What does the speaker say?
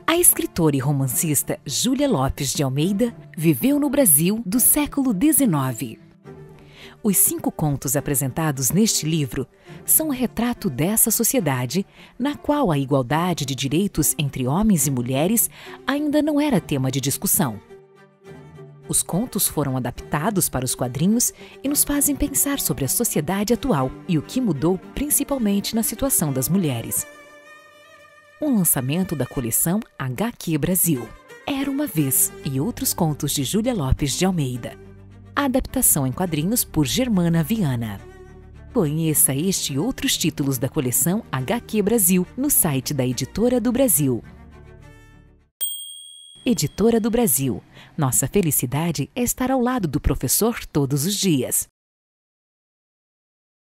A escritora e romancista Júlia Lopes de Almeida viveu no Brasil do século XIX. Os 5 contos apresentados neste livro são um retrato dessa sociedade na qual a igualdade de direitos entre homens e mulheres ainda não era tema de discussão. Os contos foram adaptados para os quadrinhos e nos fazem pensar sobre a sociedade atual e o que mudou principalmente na situação das mulheres. Um lançamento da coleção HQ Brasil. Era uma vez e outros contos de Júlia Lopes de Almeida. A adaptação em quadrinhos por Germana Viana. Conheça este e outros títulos da coleção HQ Brasil no site da Editora do Brasil. Editora do Brasil. Nossa felicidade é estar ao lado do professor todos os dias.